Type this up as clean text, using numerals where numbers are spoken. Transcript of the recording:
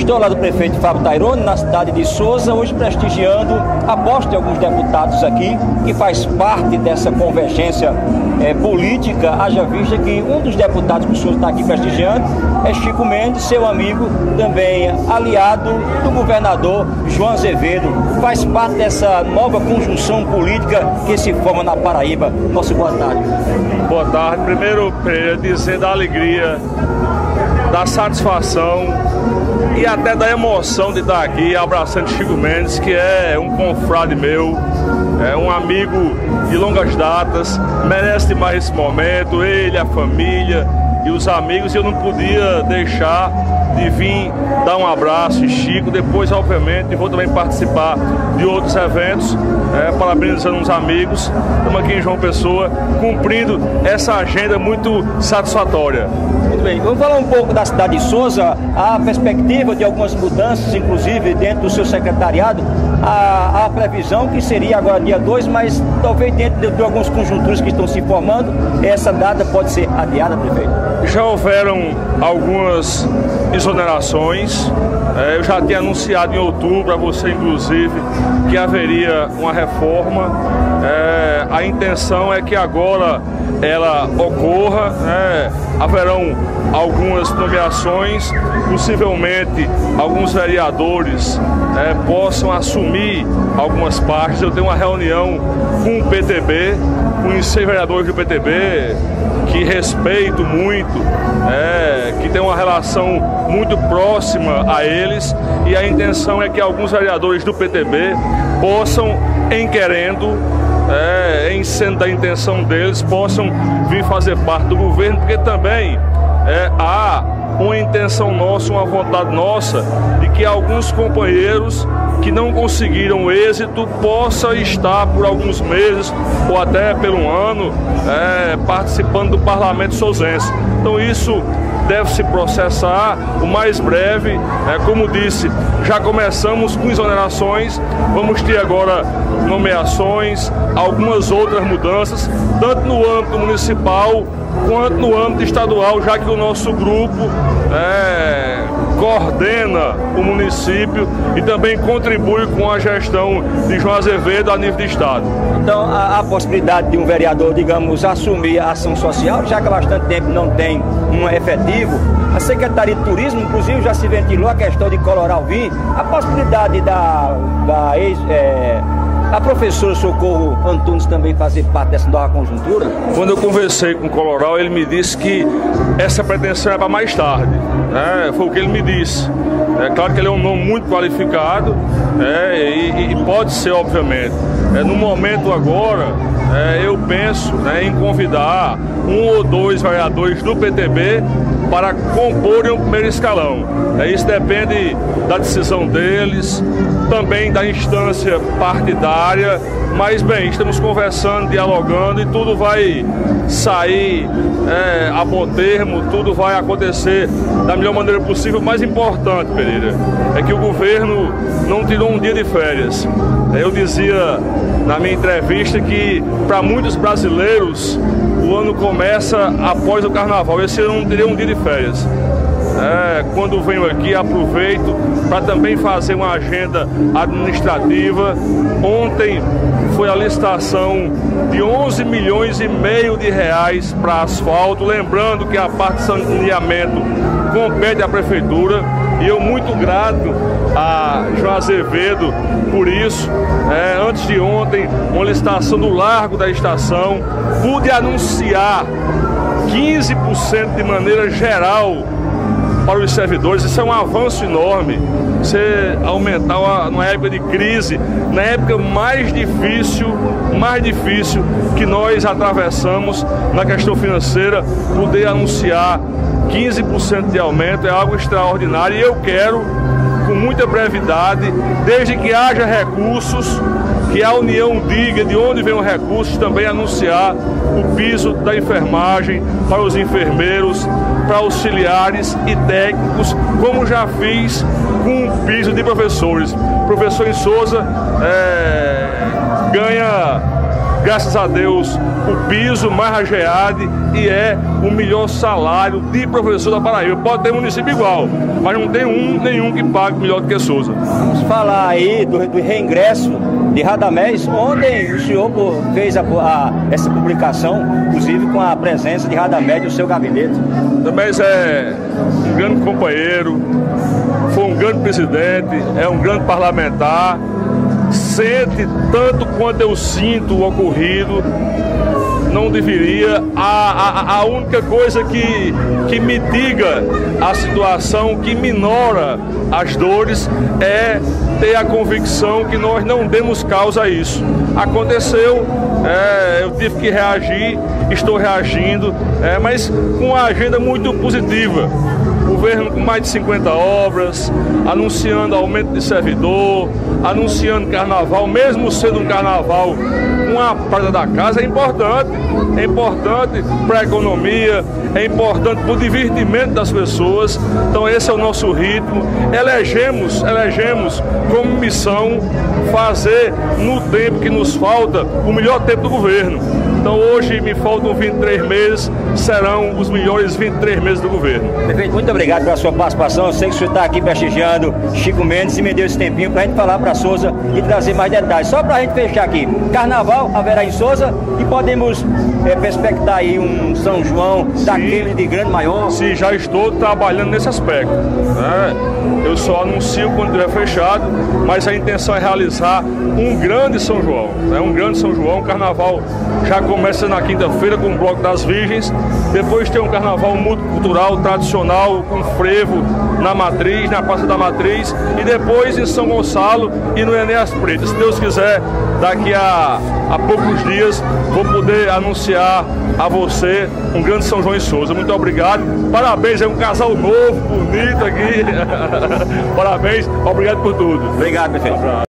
estou lá do prefeito Fábio Tairone, na cidade de Souza, hoje prestigiando a posse de alguns deputados aqui, que faz parte dessa convergência política, haja vista que um dos deputados que o senhor está aqui prestigiando é Chico Mendes, seu amigo, também aliado do governador João Azevedo. Faz parte dessa nova conjunção política que se forma na Paraíba. Nossa boa tarde. Boa tarde. Primeiro, dizer da alegria, da satisfação e até da emoção de estar aqui abraçando Chico Mendes, que é um confrade meu, é um amigo de longas datas, merece demais esse momento, ele, a família e os amigos, e eu não podia deixar de vir dar um abraço em Chico. Depois, obviamente, vou também participar de outros eventos, parabenizando os amigos. Estamos aqui em João Pessoa, cumprindo essa agenda muito satisfatória. Muito bem, vamos falar um pouco da cidade de Souza, a perspectiva de algumas mudanças, inclusive dentro do seu secretariado, a previsão que seria agora dia 2, mas talvez dentro de algumas conjunturas que estão se formando, essa data pode ser adiada, prefeito? Já houveram algumas exonerações, eu já tinha anunciado em outubro a você, inclusive, que haveria uma reforma. A intenção é que agora ela ocorra, haverão algumas nomeações, possivelmente alguns vereadores possam assumir algumas partes. Eu tenho uma reunião com o PTB, com os 6 vereadores do PTB, que respeito muito, que tem uma relação muito próxima a eles, e a intenção é que alguns vereadores do PTB possam, em querendo, em sendo da intenção deles, possam vir fazer parte do governo, porque também há uma intenção nossa, uma vontade nossa, de que alguns companheiros que não conseguiram êxito possam estar por alguns meses ou até por um ano participando do parlamento souzense. Então isso deve se processar o mais breve. Como disse, já começamos com exonerações, vamos ter agora nomeações, algumas outras mudanças, tanto no âmbito municipal quanto no âmbito estadual, já que o nosso grupo coordena o município e também contribui com a gestão de João Azevedo a nível de estado. Então, a possibilidade de um vereador, digamos, assumir a ação social, já que há bastante tempo não tem um efetivo, a Secretaria de Turismo, inclusive, já se ventilou a questão de Coloral vir, a possibilidade a professora Socorro Antunes também fazer parte dessa nova conjuntura? Quando eu conversei com o Coloral, ele me disse que essa pretensão é para mais tarde. Foi o que ele me disse. É claro que ele é um nome muito qualificado, e pode ser, obviamente. No momento agora, eu penso em convidar 1 ou 2 vereadores do PTB para comporem o primeiro escalão. Isso depende da decisão deles, também da instância partidária, mas bem, estamos conversando, dialogando, e tudo vai sair a bom termo, tudo vai acontecer da melhor maneira possível. O mais importante, Pereira, é que o governo não tirou um dia de férias. Eu dizia na minha entrevista que para muitos brasileiros o ano começa após o carnaval. Esse ano eu não teria um dia de férias. Quando venho aqui, aproveito para também fazer uma agenda administrativa. Ontem foi a licitação de 11 milhões e meio de reais para asfalto, lembrando que a parte de saneamento compete à prefeitura, e eu muito grato a João Azevedo por isso. Antes de ontem, uma licitação do Largo da Estação, pude anunciar 15% de maneira geral para os servidores. Isso é um avanço enorme. Você aumentar numa época de crise, na época mais difícil que nós atravessamos na questão financeira, poder anunciar 15% de aumento é algo extraordinário, e eu quero, com muita brevidade, desde que haja recursos, que a União diga de onde vem os recursos, também anunciar o piso da enfermagem para os enfermeiros, para auxiliares e técnicos, como já fiz com o piso de professores. O professor em Souza ganha graças a Deus, o piso mais a GEAD e é o melhor salário de professor da Paraíba. Pode ter município igual, mas não tem nenhum que pague melhor do que Souza. Vamos falar aí do reingresso de Radamés. Ontem o senhor fez essa publicação, inclusive com a presença de Radamés no seu gabinete. Radamés é um grande companheiro, foi um grande presidente, é um grande parlamentar, sente tanto quanto eu sinto o ocorrido. Não deveria. A única coisa que mitiga a situação, que minora as dores, é ter a convicção que nós não demos causa a isso. Aconteceu, eu tive que reagir, estou reagindo, mas com uma agenda muito positiva. Governo com mais de 50 obras, anunciando aumento de servidor, anunciando carnaval, mesmo sendo um carnaval com a prata da casa, é importante para a economia, é importante para o divertimento das pessoas. Então esse é o nosso ritmo. Elegemos como missão fazer no tempo que nos falta o melhor tempo do governo. Então hoje me faltam 23 meses, serão os melhores 23 meses do governo. Prefeito, muito obrigado pela sua participação. Eu sei que o senhor está aqui prestigiando Chico Mendes e me deu esse tempinho para a gente falar para Souza e trazer mais detalhes. Só para a gente fechar aqui, carnaval haverá em Souza e podemos perspectar aí um São João daquele de grande maior? Sim, já estou trabalhando nesse aspecto. Eu só anuncio quando estiver fechado, mas a intenção é realizar um grande São João. Um grande São João, o carnaval já começa na quinta-feira com o Bloco das Virgens, depois tem um carnaval multicultural tradicional com frevo na Matriz, na Praça da Matriz, e depois em São Gonçalo e no Enéas Preto. Se Deus quiser, daqui a poucos dias vou poder anunciar a você um grande São João em Souza. Muito obrigado, parabéns, é um casal novo, bonito aqui. Parabéns, obrigado por tudo. Obrigado, prefeito.